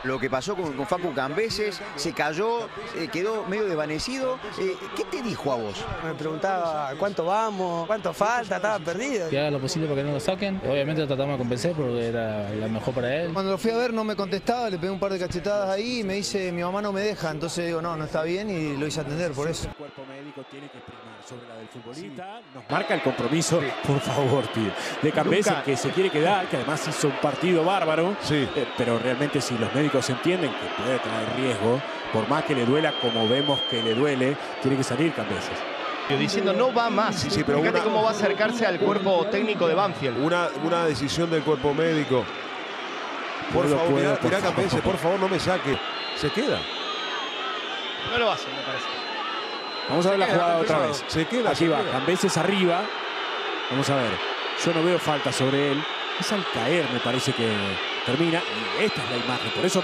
Lo que pasó con Facu Cambeses, se cayó, quedó medio desvanecido. ¿Qué te dijo a vos? Me preguntaba cuánto vamos, cuánto falta, estaba perdido. Que haga lo posible para que no lo saquen. Obviamente lo tratamos de convencer porque era lo mejor para él. Cuando lo fui a ver no me contestaba, le pegué un par de cachetadas ahí y me dice, mi mamá no me deja. Entonces digo, no está bien y lo hice atender por eso. El cuerpo médico tiene que primar sobre la del futbolista. Nos marca el compromiso, por favor, tío, de Cambeses, que se quiere quedar, que además hizo un partido bárbaro. Sí. Pero realmente si los médicos entienden que puede traer riesgo, por más que le duela como vemos que le duele, tiene que salir Cambeses. Diciendo no va más. Sí, pero fíjate cómo va a acercarse al cuerpo técnico de Banfield. Una decisión del cuerpo médico. Por favor, mirá Cambeses, por favor, no me saque. Se queda. No lo hace, me parece. Vamos a ver la jugada otra vez. Se queda. Aquí va, Cambeses arriba. Vamos a ver. Yo no veo falta sobre él. Es al caer, me parece que termina. Y esta es la imagen. Por eso